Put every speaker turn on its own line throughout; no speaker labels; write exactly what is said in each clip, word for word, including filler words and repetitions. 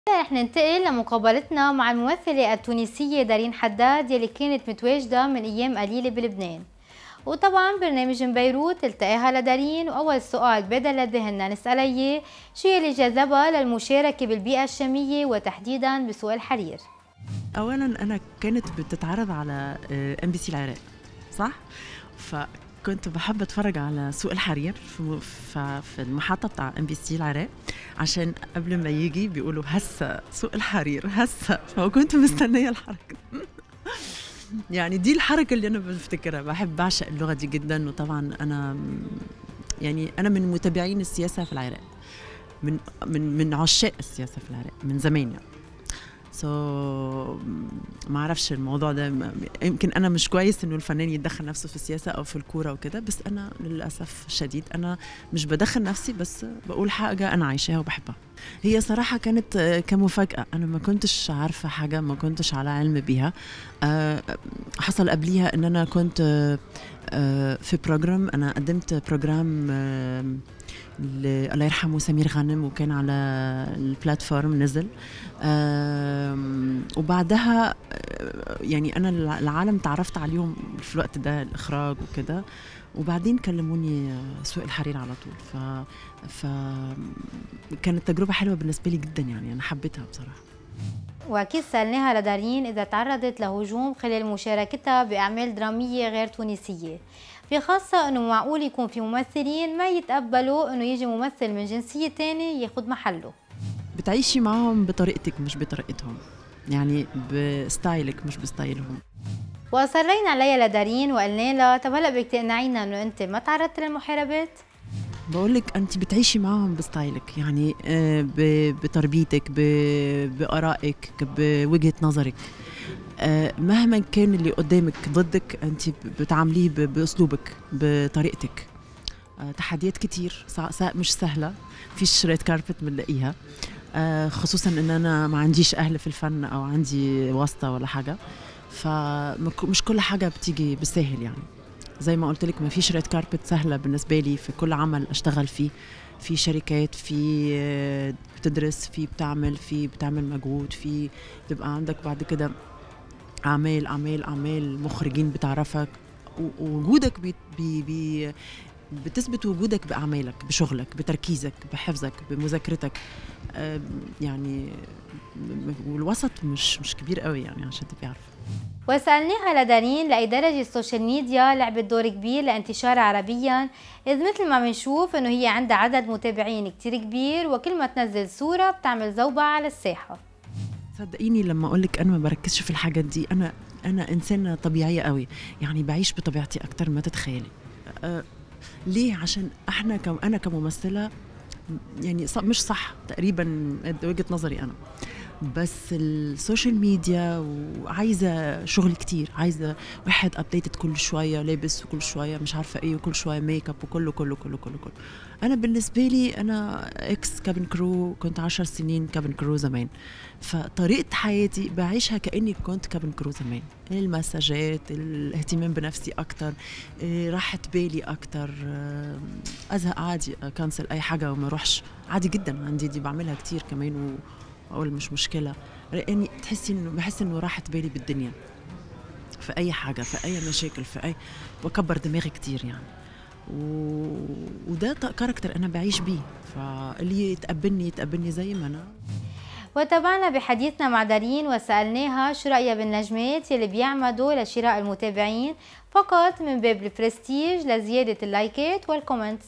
رح ننتقل لمقابلتنا مع الممثلة التونسية دارين حداد يلي كانت متواجدة من أيام قليلة بلبنان. وطبعا برنامج من بيروت التقاها لدارين، وأول سؤال بدا لذهننا نسألها إياه شو يلي جذبها للمشاركة بالبيئة الشامية وتحديدا بسوق الحرير؟
اولا انا كانت بتتعرض على ام بي سي العراق، صح؟ فكنت بحب اتفرج على سوق الحرير في في المحطه بتاع ام بي سي العراق، عشان قبل ما يجي بيقولوا هسه سوق الحرير هسه، فكنت مستنيه الحركه. يعني دي الحركه اللي انا بفتكرها. بحب بعشق اللغه دي جدا، وطبعا انا يعني انا من متابعين السياسه في العراق، من من من عشاق السياسه في العراق من زمان يعني. سو so, ما اعرفش الموضوع ده، يمكن انا مش كويس انه الفنان يتدخل نفسه في السياسه او في الكوره وكده، بس انا للاسف الشديد انا مش بدخل نفسي، بس بقول حاجه انا عايشاها وبحبها. هي صراحه كانت كمفاجاه، انا ما كنتش عارفه حاجه، ما كنتش على علم بيها. حصل قبليها ان انا كنت في بروجرام، انا قدمت بروجرام الله يرحمه سمير غانم، وكان على البلاتفورم نزل. وبعدها يعني أنا العالم تعرفت عليهم في الوقت ده، الإخراج وكده، وبعدين كلموني سوق الحرير على طول. ف... فكانت تجربة حلوة بالنسبة لي جدا، يعني أنا حبيتها بصراحة.
وأكيد سألناها لدارين إذا تعرضت لهجوم خلال مشاركتها بأعمال درامية غير تونسية، في خاصة أنه معقول يكون في ممثلين ما يتقبلوا أنه يجي ممثل من جنسية تانية ياخد محله.
بتعيشي معهم بطريقتك مش بطريقتهم، يعني بستايلك مش بستايلهم.
وأصرينا عليها لدارين وقلنا لها طب هلا بدك تقنعينا أنه أنت ما تعرضت للمحاربات؟
بقولك أنت بتعيشي معهم بستايلك، يعني بتربيتك، بآرائك، بوجهة نظرك. مهما كان اللي قدامك ضدك، أنت بتعامليه بأسلوبك بطريقتك. تحديات كتير مش سهلة، فيش ريد كاربت بنلاقيها، خصوصا ان انا ما عنديش اهل في الفن او عندي واسطة ولا حاجة، فمش كل حاجة بتيجي بالسهل. يعني زي ما قلت لك ما فيش ريد كاربت سهلة بالنسبة لي في كل عمل اشتغل فيه، في شركات، في بتدرس، في بتعمل، في بتعمل مجهود، في بيبقى عندك بعد كده اعمال اعمال اعمال مخرجين بتعرفك، ووجودك بي بي بي بتثبت وجودك بأعمالك، بشغلك، بتركيزك، بحفظك، بمذاكرتك. يعني والوسط مش مش كبير قوي، يعني عشان تبقي عارفه.
وسألناها لدارين لأي درجة السوشيال ميديا لعبت دور كبير لانتشارها عربيا، إذ مثل ما بنشوف إنه هي عندها عدد متابعين كتير كبير، وكل ما تنزل صورة بتعمل زوبعة على الساحة.
صدقيني لما أقولك أنا ما بركزش في الحاجات دي، أنا أنا إنسانة طبيعية قوي، يعني بعيش بطبيعتي أكتر ما تتخيلي. أه ليه؟ عشان احنا كم انا كممثله يعني مش صح تقريبا وجهه نظري انا، بس السوشيال ميديا وعايزه شغل كتير، عايزه واحد ابديتد كل شويه لابس، وكل شويه مش عارفه ايه، وكل شويه ميك اب، وكله كله كله كله كله. انا بالنسبه لي انا اكس كابن كرو، كنت عشر سنين كابن كرو زمان، فطريقه حياتي بعيشها كاني كنت كابن كرو زمان. المساجات، الاهتمام بنفسي اكتر، راحه بالي اكتر، ازهق عادي كانسل اي حاجه وما اروحش عادي جدا، عندي دي بعملها كتير كمان واقول مش مشكله، لاني تحسي انه بحس انه راحه بالي بالدنيا في اي حاجه، في اي مشاكل، في اي بكبر دماغي كتير يعني. و... وده كاركتر انا بعيش بيه، فاللي يتقبلني يتقبلني زي ما انا.
وتابعنا بحديثنا مع دارين وسألناها شو رأيها بالنجمات يلي بيعمدوا لشراء المتابعين فقط من باب البرستيج لزيادة اللايكات والكومنتس.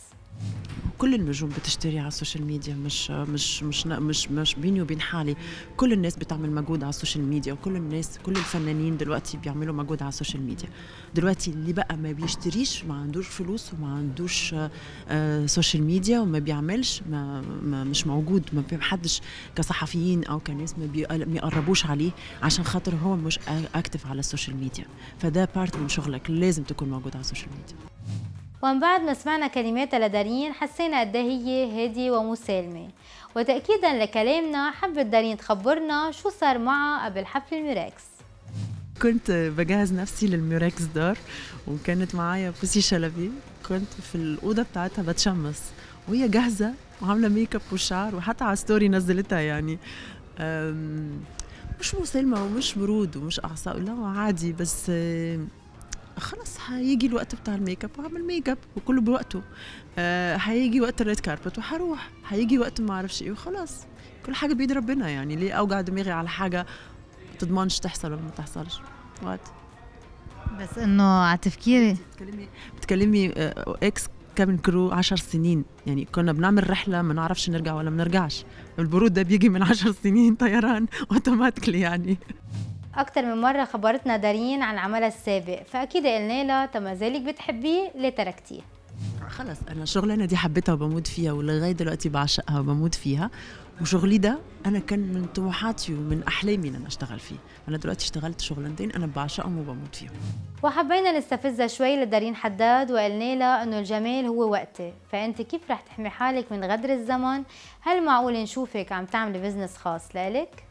كل النجوم بتشتري على السوشيال ميديا، مش مش مش مش مش بيني وبين حالي، كل الناس بتعمل مجهود على السوشيال ميديا، وكل الناس كل الفنانين دلوقتي بيعملوا مجهود على السوشيال ميديا. دلوقتي اللي بقى ما بيشتريش ما عندوش فلوس وما عندوش آه سوشيال ميديا وما بيعملش، ما, ما مش موجود، ما بيحدش كصحفيين او كناس ما بيقربوش عليه عشان خاطر هو مش اكتف على السوشيال ميديا. فده بارت من شغلك، لازم تكون موجود على السوشيال ميديا.
ومن بعد ما سمعنا كلمات لدارين حسينا قد هي هادية ومسالمة، وتأكيدا لكلامنا حبت دارين تخبرنا شو صار معها قبل حفل الميراكس.
كنت بجهز نفسي للميراكس دار، وكانت معايا بوسي شلبي، كنت في الأوضة بتاعتها بتشمس وهي جاهزة وعاملة ميك اب والشعر، وحتى على ستوري نزلتها يعني أم، مش مسالمة ومش برود ومش أعصاب، لا عادي، بس أم، خلص هيجي الوقت بتاع الميك اب وهعمل ميك اب وكله بوقته. أه هيجي وقت الريد كاربت وهروح، هيجي وقت ما اعرفش ايه وخلاص. كل حاجه بيد ربنا، يعني ليه اوجع دماغي على حاجه ما تضمنش تحصل ولا ما تحصلش. وقت
بس انه على تفكيري
بتكلمي بتكلمي آه، اكس كابن كرو عشر سنين، يعني كنا بنعمل رحله ما نعرفش نرجع ولا ما نرجعش. البرود ده بيجي من عشر سنين طيران اوتوماتيكلي يعني.
أكتر من مرة خبرتنا دارين عن عملها السابق، فأكيد قلنا لها طب ما زالك بتحبيه ليه تركتيه؟
خلص انا الشغلانه دي حبيتها وبموت فيها ولغايه دلوقتي بعشقها وبموت فيها، وشغلي ده انا كان من طموحاتي ومن احلامي ان انا اشتغل فيه. انا دلوقتي اشتغلت شغلانتين انا بعشقهم وبموت فيهم.
وحبينا نستفزها شوي لدارين حداد وقلنا لها انه الجمال هو وقتي، فانت كيف رح تحمي حالك من غدر الزمن؟ هل معقول نشوفك عم تعملي بزنس خاص لإلك؟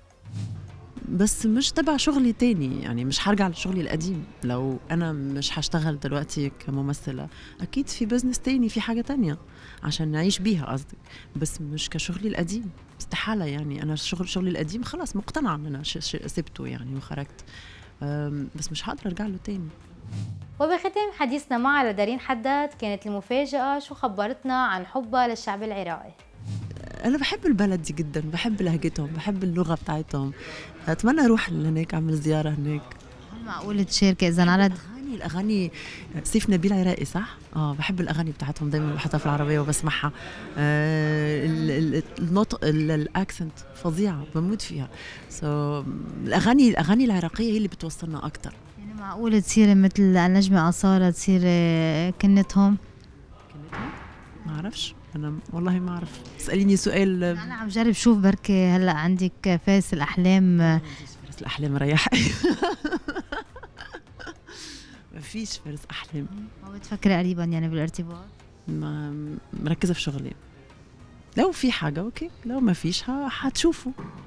بس مش تبع شغلي تاني، يعني مش هرجع لشغلي القديم. لو انا مش هشتغل دلوقتي كممثله اكيد في بزنس تاني، في حاجه تانية عشان نعيش بيها قصدك، بس مش كشغلي القديم. استحاله يعني. انا الشغل شغلي القديم خلاص مقتنعه ان انا ش- ش- سبته يعني وخرجت، أم، بس مش هقدر ارجع له تاني.
وبختام حديثنا معها لدارين حداد كانت المفاجأة شو خبرتنا عن حبها للشعب العراقي.
انا بحب البلد دي جدا، بحب لهجتهم، بحب اللغه بتاعتهم. اتمنى اروح لهناك اعمل زياره هناك.
هل معقول تشاركي اذا على
الاغاني الاغاني سيف نبيل عراقي صح؟ اه بحب الاغاني بتاعتهم، دايما بحطها في العربيه وبسمعها. آه ال- ال- النطق ال- الاكسنت فظيعه بموت فيها. سو so, الاغاني الاغاني العراقيه هي اللي بتوصلنا اكتر.
يعني معقول تصيري مثل النجمة أصالة تصيري كنتهم؟
ما اعرفش انا والله ما اعرف، اساليني سؤال.
أنا عم جرب شوف بركي هلا عندك فارس الأحلام.
فارس الاحلام ريح. ما فيش فارس احلام.
ما بتفكري قريبا يعني بالارتباط؟
ما مركزه في شغلي. لو في حاجه اوكي، لو ما فيش ه- هتشوفوا.